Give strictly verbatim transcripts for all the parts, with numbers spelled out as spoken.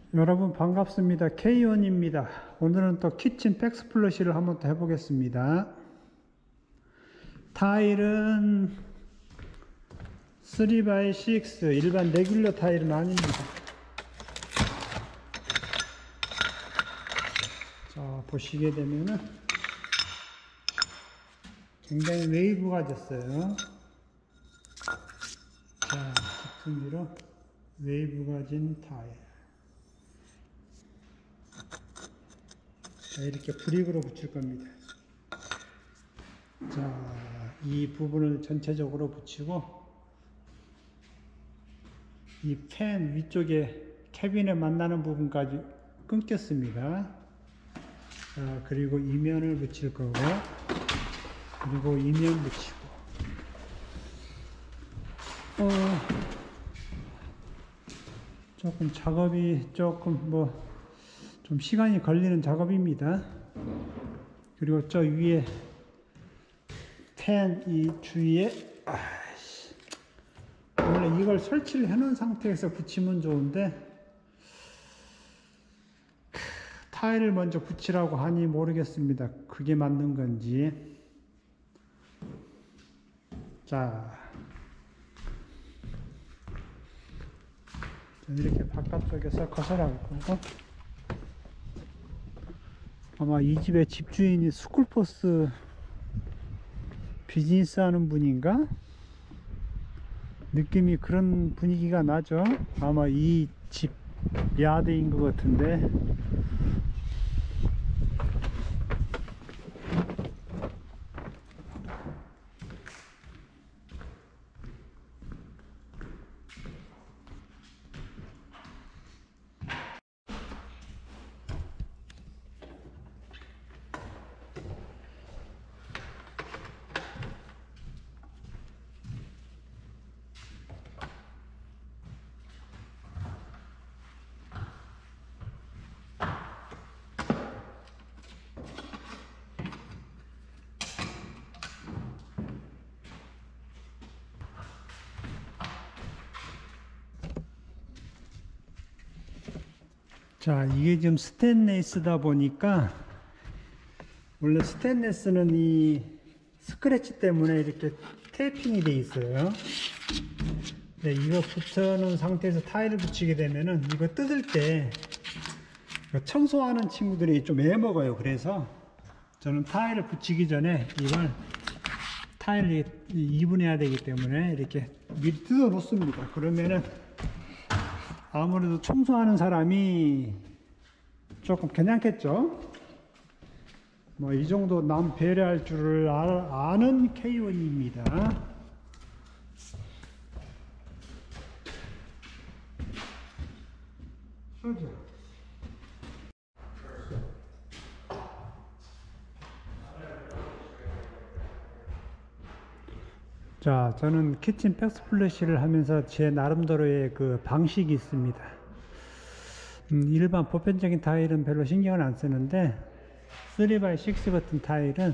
여러분 반갑습니다. 케이원입니다. 오늘은 또 키친 백스플러시를 한번 더 해보겠습니다. 타일은 삼 바이 육 일반 레귤러 타일은 아닙니다. 자, 보시게 되면은 굉장히 웨이브가 됐어요. 자, 짙은기로 웨이브가 진 타일. 자, 이렇게 브릭으로 붙일 겁니다. 자, 이 부분을 전체적으로 붙이고 이 팬 위쪽에 캐빈에 만나는 부분까지 끊겼습니다. 자, 그리고 이면을 붙일 거고, 그리고 이면 붙이고, 어, 조금 작업이 조금 뭐 좀 시간이 걸리는 작업입니다. 그리고 저 위에 팬 이 주위에 아이씨, 원래 이걸 설치를 해놓은 상태에서 붙이면 좋은데 타일을 먼저 붙이라고 하니 모르겠습니다. 그게 맞는 건지. 자, 이렇게 바깥쪽에서 컷을 할 거고, 아마 이 집의 집주인이 스쿨버스 비즈니스 하는 분인가? 느낌이 그런 분위기가 나죠? 아마 이 집 야드인 것 같은데. 자, 이게 지금 스테인리스다 보니까, 원래 스테인리스는 이 스크래치 때문에 이렇게 테이핑이 돼 있어요. 네, 이거 붙여놓은 상태에서 타일을 붙이게 되면은 이거 뜯을 때 청소하는 친구들이 좀 애먹어요. 그래서 저는 타일을 붙이기 전에 이걸 타일을 이분해야 되기 때문에 이렇게 미리 뜯어 놓습니다. 그러면은 아무래도 청소하는 사람이 조금 괜찮겠죠? 뭐 이 정도 남 배려할 줄을 아, 아는 케이원입니다. 자, 저는 키친 백스플래시를 하면서 제 나름대로의 그 방식이 있습니다. 음, 일반 보편적인 타일은 별로 신경을 안 쓰는데 삼 바이 육 같은 타일은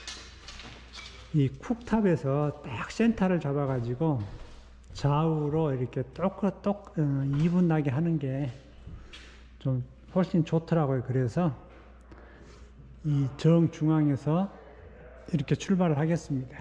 이 쿡탑에서 딱 센터를 잡아 가지고 좌우로 이렇게 똑똑 어, 이분나게 하는 게 좀 훨씬 좋더라고요. 그래서 이 정중앙에서 이렇게 출발을 하겠습니다.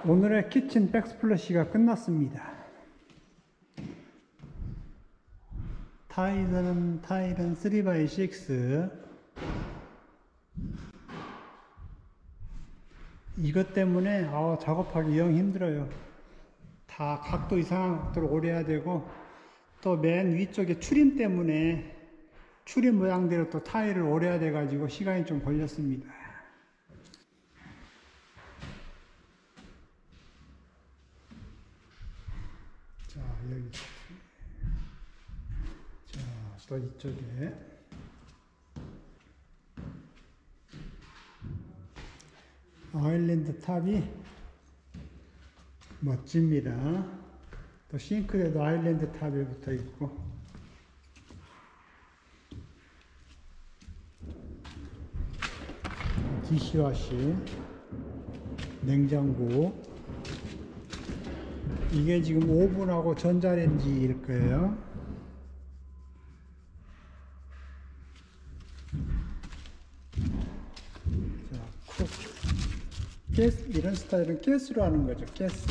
오늘의 키친 백스플래시가 끝났습니다. 타일은 타일은 쓰리 바이 식스. 이것 때문에 아, 작업하기 영 힘들어요. 다 각도 이상한 각도로 오려야 되고, 또 맨 위쪽에 추림 때문에 추림 모양대로 또 타일을 오려야 돼 가지고 시간이 좀 걸렸습니다. 자, 여기. 자, 또 이쪽에. 아일랜드 탑이 멋집니다. 또 싱크대도 아일랜드 탑에 붙어 있고. 디시와시, 냉장고. 이게 지금 오븐하고 전자레인지일 거예요. 자, 쿡. 가스, 이런 스타일은 가스로 하는 거죠. 가스.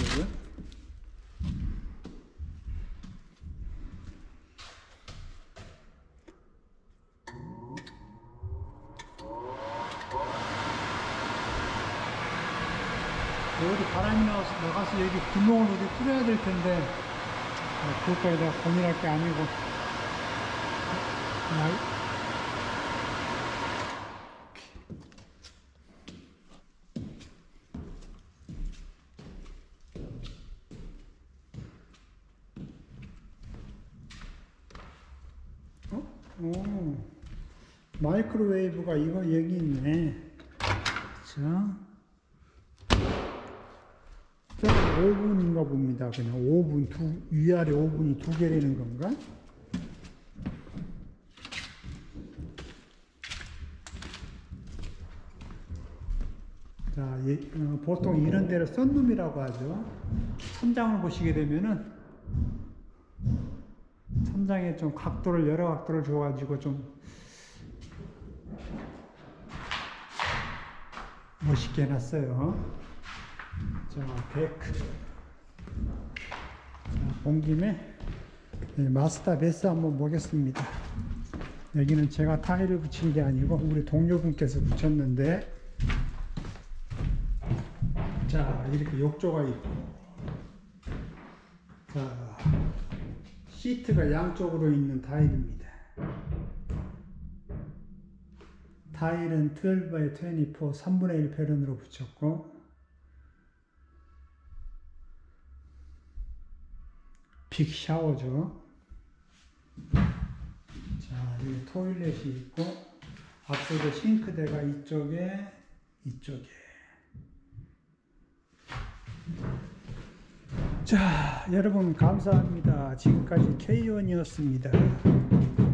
여기 바람이 나와서, 나가서 여기 구멍을 어디 뚫어야 될 텐데, 아, 그것까지 내가 고민할 게 아니고, 아, 어? 오, 마이크로웨이브가 이거 여기 있네. 자. 오 분인가 봅니다. 그냥 오 분, 두, 위아래 오 분이 두 개 되는 건가? 자, 예, 어, 보통 이런 데를 썬룸이라고 하죠. 천장을 보시게 되면은, 천장에 좀 각도를, 여러 각도를 줘가지고 좀 멋있게 해놨어요. 자, 데크. 자, 온 김에 네, 마스터 베이스 한번 보겠습니다. 여기는 제가 타일을 붙인 게 아니고 우리 동료분께서 붙였는데, 자, 이렇게 욕조가 있고, 자, 시트가 양쪽으로 있는 타일입니다. 타일은 십이 바이 이십사, 삼분의 일 패런으로 붙였고, 빅 샤워죠. 자, 여기 토일렛이 있고, 앞쪽에 싱크대가 이쪽에, 이쪽에. 자, 여러분 감사합니다. 지금까지 케이원이었습니다.